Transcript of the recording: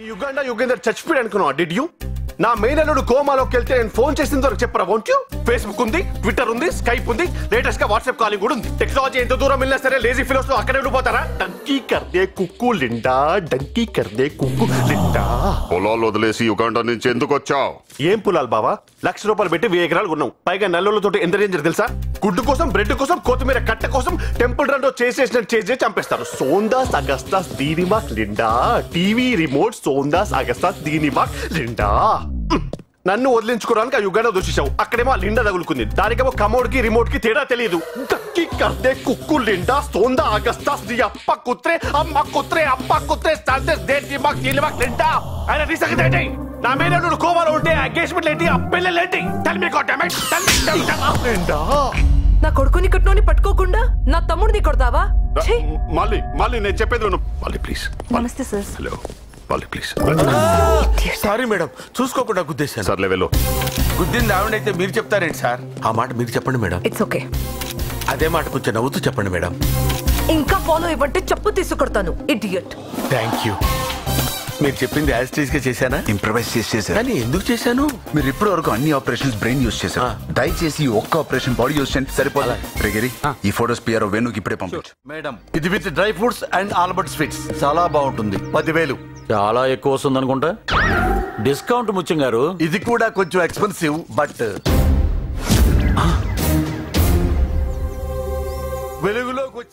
యుగండా యుగేందర్ చచ్చిపోయాడు అనుకున్నావా? Did you? నా మెయిన్ అల్లుడు కోమాలోకి వెళ్తే నేను ఫోన్ చేసిన వరకు చెప్పరా? Won't you? ఫేస్బుక్ ఉంది, ట్విట్టర్ ఉంది, స్కైప్ ఉంది, లేటెస్ట్ గా వాట్సాప్ కాలింగ్ కూడా ఉంది. టెక్నాలజీ ఎంత దూరం వెళ్ళినా సరే లేజీ ఫిలోస్ లో అక్కడే ఉండిపోతారా? డంకీ కర్దే కుక్కు లిండా, డంకీ కర్దే కుక్కు లిండా. పొలాలు వదిలేసి యుగాండా నుంచి ఎందుకు వచ్చావు? ఏం పొలాలు బావా? ₹1,00,000 పెట్టి 1000 ఎకరాలు ఉన్నాం. పైగా నల్లులతో ఎంత డేంజర్ తెలుసా? గుడ్డు కోసం, బ్రెడ్ కోసం, కొత్తిమీర కట్ట కోసం టెంపుల్ రన్ చేసేసినట్టు చేసి చంపేస్తారు. సోందాస్ అగస్తాస్ దీనివాక్ లిండా, టీవీ రిమోట్ సోందాస్ అగస్తాస్ దీనివాక్ లిండా. నన్ను వదిలించుకోవడానికి ఆ యుగాండా దూషించావు. అక్కడేమో లిండా తగులుకుంది. దానికేమో కమోడ్ కి రిమోట్ కి తేడా తెలియదు. డక్కి కర్దే కుక్కు లిండా సోందా అగస్తాస్ ది అప్ప కుత్రే అమ్మ కుత్రే అప్ప కుత్రే స్టాండర్స్ దే దిమాక్ దీనివాక్ లిండా. ఆయన రీసెంట్ ఏంటి? నా మీద నువ్వు కోమాలో ఉంటే ఎంగేజ్మెంట్ ఏంటి, ఆ పిల్లలేంటి? Tell me god damn it, tell me Linda. నా కొడుకుని కట్నోని పట్టుకోకుండా నా తమ్ముడిని కొడతావా? మళ్ళీ నేను చెప్పేది విను. మళ్ళీ ప్లీజ్. నమస్తే సార్. హలో మళ్ళీ ప్లీజ్. సారీ మేడం, చూసుకోకుండా గుద్దేశాను. సర్లే వెళ్ళు. గుద్దింది ఆవిడైతే మీరు చెప్తారేంటి సార్? ఆ మాట మీరు చెప్పండి మేడం. It's okay. అదే మాట కొంచెం నవ్వుతూ చెప్పండి మేడం. ఇంకా ఫాలో ఇవ్వంటే చెప్పు తీసుకొడతాను. ఇడియట్. Thank you. మీరు చెప్పింది యాజ్ టీజ్ గా చేశానా? ఇంప్రవైజ్ చేశారు. కానీ ఎందుకు చేశాను? మీరు ఇప్పటి వరకు అన్ని ఆపరేషన్స్ బ్రెయిన్ యూజ్ చేశారు. దయచేసి ఒక్క ఆపరేషన్ బాడీ యూజ్ చేయండి, సరిపోదా? రేగిరి, ఈ ఫోటోస్ పిఆర్ఓ వేణుకి ఇప్పుడే పంపించు. మేడం, ఇది with dry fruits and almond sweets చాలా బాగుంటుంది. 10,000. చాలా ఎక్కువ వస్తుంది అనుకుంటా. డిస్కౌంట్ ముత్యం గారు. ఇది కూడా కొంచెం ఎక్స్పెన్సివ్ బట్ వెలుగులోకి